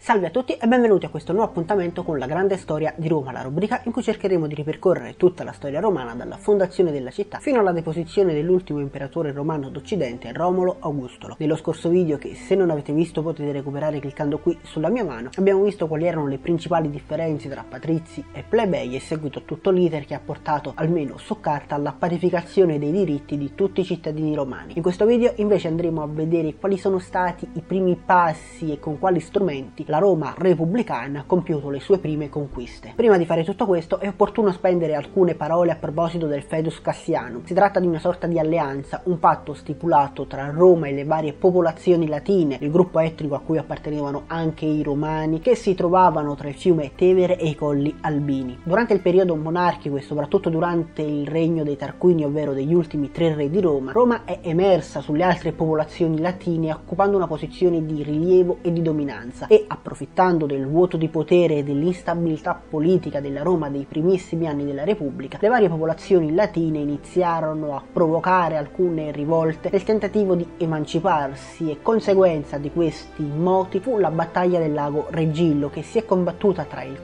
Salve a tutti e benvenuti a questo nuovo appuntamento con la grande storia di Roma, la rubrica in cui cercheremo di ripercorrere tutta la storia romana dalla fondazione della città fino alla deposizione dell'ultimo imperatore romano d'Occidente, Romolo Augustolo. Nello scorso video, che se non avete visto potete recuperare cliccando qui sulla mia mano, abbiamo visto quali erano le principali differenze tra patrizi e plebei e seguito tutto l'iter che ha portato, almeno su carta, alla parificazione dei diritti di tutti i cittadini romani. In questo video invece andremo a vedere quali sono stati i primi passi e con quali strumenti la Roma repubblicana ha compiuto le sue prime conquiste. Prima di fare tutto questo è opportuno spendere alcune parole a proposito del Fedus Cassianum. Si tratta di una sorta di alleanza, un patto stipulato tra Roma e le varie popolazioni latine, il gruppo etnico a cui appartenevano anche i romani, che si trovavano tra il fiume Tevere e i colli Albini. Durante il periodo monarchico e soprattutto durante il regno dei Tarquini, ovvero degli ultimi tre re di Roma, Roma è emersa sulle altre popolazioni latine occupando una posizione di rilievo e di dominanza e, approfittando del vuoto di potere e dell'instabilità politica della Roma dei primissimi anni della Repubblica, le varie popolazioni latine iniziarono a provocare alcune rivolte nel tentativo di emanciparsi, e conseguenza di questi moti fu la battaglia del lago Regillo, che si è combattuta tra il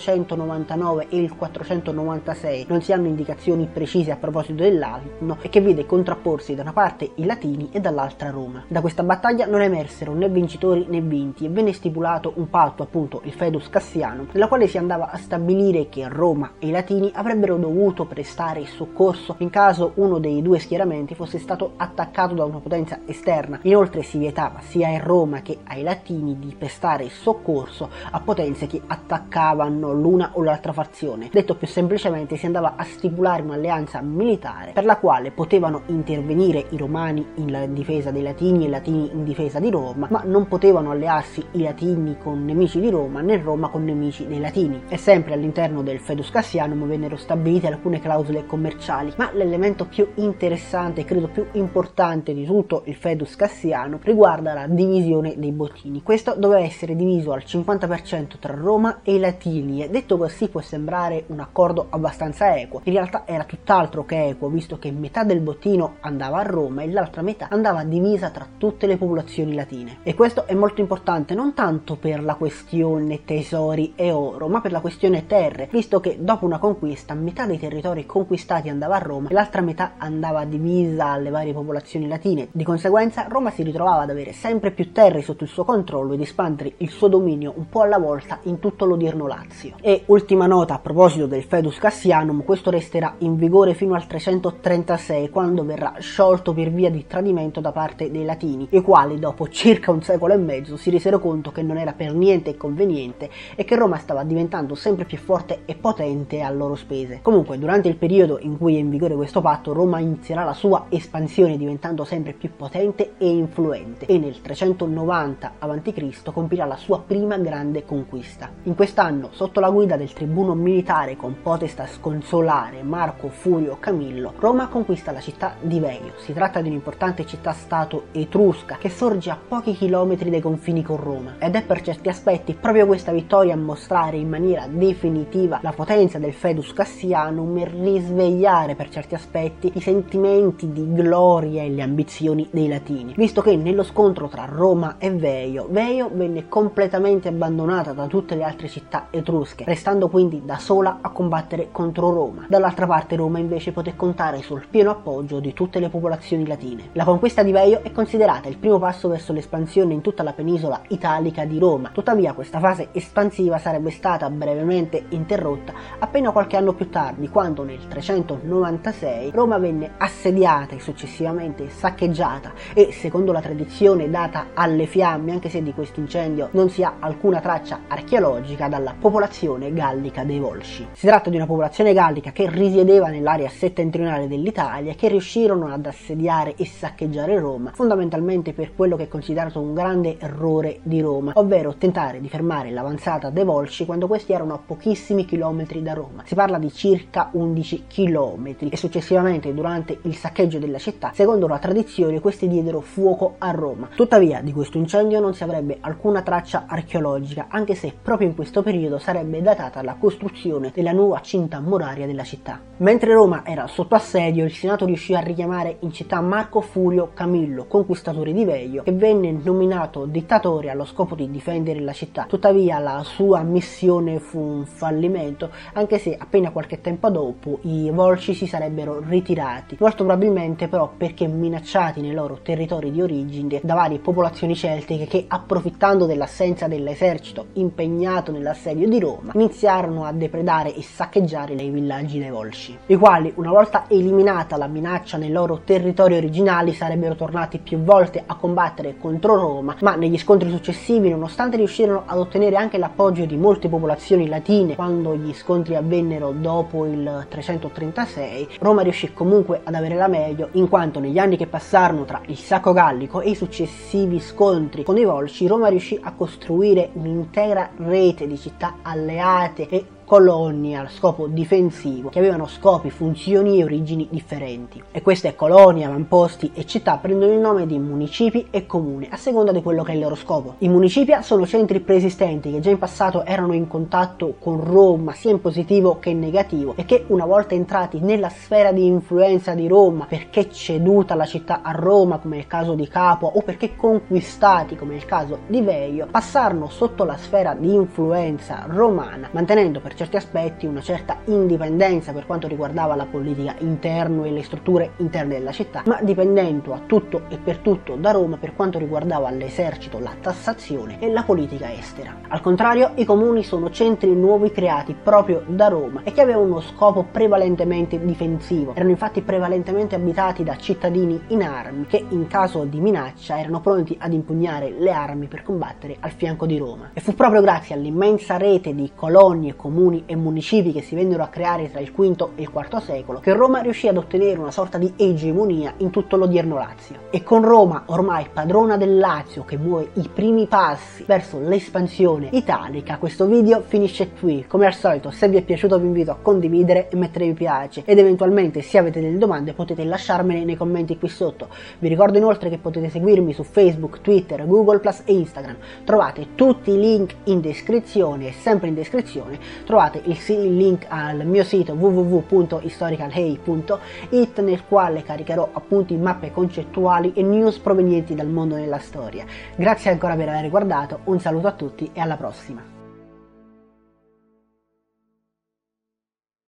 499 e il 496, non si hanno indicazioni precise a proposito dell'anno, e che vide contrapporsi da una parte i latini e dall'altra Roma. Da questa battaglia non emersero né vincitori né vinti e venne stipulato un patto, appunto il Fedus Cassianum, nella quale si andava a stabilire che Roma e i latini avrebbero dovuto prestare soccorso in caso uno dei due schieramenti fosse stato attaccato da una potenza esterna. Inoltre si vietava sia a Roma che ai latini di prestare soccorso a potenze che attaccavano l'una o l'altra fazione. Detto più semplicemente, si andava a stipulare un'alleanza militare per la quale potevano intervenire i romani in difesa dei latini e i latini in difesa di Roma, ma non potevano allearsi i latini con nemici di Roma né Roma con nemici dei latini. E sempre all'interno del Fedus Cassianum vennero stabilite alcune clausole commerciali, ma l'elemento più interessante e credo più importante di tutto il Fedus Cassianum riguarda la divisione dei bottini. Questo doveva essere diviso al 50% tra Roma e i latini, e detto così può sembrare un accordo abbastanza equo. In realtà era tutt'altro che equo, visto che metà del bottino andava a Roma e l'altra metà andava divisa tra tutte le popolazioni latine. E questo è molto importante non tanto per la questione tesori e oro, ma per la questione terre, visto che dopo una conquista metà dei territori conquistati andava a Roma e l'altra metà andava divisa alle varie popolazioni latine. Di conseguenza Roma si ritrovava ad avere sempre più terre sotto il suo controllo ed espandere il suo dominio un po' alla volta in tutto l'odierno Lazio. E ultima nota a proposito del Fedus Cassianum: questo resterà in vigore fino al 336, quando verrà sciolto per via di tradimento da parte dei latini, i quali dopo circa un secolo e mezzo si resero conto che non era per niente conveniente e che Roma stava diventando sempre più forte e potente a loro spese. Comunque, durante il periodo in cui è in vigore questo patto, Roma inizierà la sua espansione diventando sempre più potente e influente, e nel 390 a.C. compirà la sua prima grande conquista. In quest'anno, sotto la guida del tribuno militare con potestas consolare Marco Furio Camillo, Roma conquista la città di Veio. Si tratta di un'importante città-stato etrusca che sorge a pochi chilometri dai confini con Roma, ed è per certi aspetti proprio questa vittoria a mostrare in maniera definitiva la potenza del Fedus Cassianum e risvegliare per certi aspetti i sentimenti di gloria e le ambizioni dei latini, visto che nello scontro tra Roma e Veio venne completamente abbandonata da tutte le altre città etrusche, restando quindi da sola a combattere contro Roma. Dall'altra parte Roma invece poté contare sul pieno appoggio di tutte le popolazioni latine. La conquista di Veio è considerata il primo passo verso l'espansione in tutta la penisola italica di Roma. Tuttavia questa fase espansiva sarebbe stata brevemente interrotta appena qualche anno più tardi, quando nel 396 Roma venne assediata e successivamente saccheggiata, e secondo la tradizione data alle fiamme, anche se di questo incendio non si ha alcuna traccia archeologica, dalla popolazione gallica dei Volsci. Si tratta di una popolazione gallica che risiedeva nell'area settentrionale dell'Italia e che riuscirono ad assediare e saccheggiare Roma, fondamentalmente per quello che è considerato un grande errore di Roma, ovvero tentare di fermare l'avanzata dei Volsci quando questi erano a pochissimi chilometri da Roma. Si parla di circa 11 chilometri, e successivamente durante il saccheggio della città, secondo la tradizione, questi diedero fuoco a Roma. Tuttavia di questo incendio non si avrebbe alcuna traccia archeologica, anche se proprio in questo periodo sarebbe datata la costruzione della nuova cinta muraria della città. Mentre Roma era sotto assedio, il Senato riuscì a richiamare in città Marco Furio Camillo, conquistatore di Veio, che venne nominato dittatore allo scopo di difendere difendere la città. Tuttavia la sua missione fu un fallimento, anche se appena qualche tempo dopo i Volsci si sarebbero ritirati, molto probabilmente però perché minacciati nei loro territori di origine da varie popolazioni celtiche che, approfittando dell'assenza dell'esercito impegnato nell'assedio di Roma, iniziarono a depredare e saccheggiare i villaggi dei Volsci, i quali, una volta eliminata la minaccia nei loro territori originali, sarebbero tornati più volte a combattere contro Roma, ma negli scontri successivi, nonostante riuscirono ad ottenere anche l'appoggio di molte popolazioni latine quando gli scontri avvennero dopo il 336, Roma riuscì comunque ad avere la meglio, in quanto negli anni che passarono tra il Sacro Gallico e i successivi scontri con i Volsci, Roma riuscì a costruire un'intera rete di città alleate e colonie a scopo difensivo che avevano scopi, funzioni e origini differenti, e queste colonie, avamposti e città prendono il nome di municipi e comuni a seconda di quello che è il loro scopo. I municipia sono centri preesistenti che già in passato erano in contatto con Roma sia in positivo che in negativo e che, una volta entrati nella sfera di influenza di Roma perché ceduta la città a Roma, come il caso di Capua, o perché conquistati, come il caso di Veio, passarono sotto la sfera di influenza romana, mantenendo per certi aspetti una certa indipendenza per quanto riguardava la politica interna e le strutture interne della città, ma dipendendo a tutto e per tutto da Roma per quanto riguardava l'esercito, la tassazione e la politica estera. Al contrario, i comuni sono centri nuovi creati proprio da Roma e che avevano uno scopo prevalentemente difensivo. Erano infatti prevalentemente abitati da cittadini in armi che, in caso di minaccia, erano pronti ad impugnare le armi per combattere al fianco di Roma. E fu proprio grazie all'immensa rete di colonie, comuni e municipi che si vennero a creare tra il V e il IV secolo che Roma riuscì ad ottenere una sorta di egemonia in tutto l'odierno Lazio. E con Roma ormai padrona del Lazio che muove i primi passi verso l'espansione italica, questo video finisce qui. Come al solito, se vi è piaciuto vi invito a condividere e mettere mi piace, ed eventualmente, se avete delle domande, potete lasciarmele nei commenti qui sotto. Vi ricordo inoltre che potete seguirmi su Facebook, Twitter, Google+ e Instagram. Trovate tutti i link in descrizione, e sempre in descrizione trovate il link al mio sito www.historicalhey.it, nel quale caricherò appunti, mappe concettuali e news provenienti dal mondo della storia. Grazie ancora per aver guardato, un saluto a tutti e alla prossima.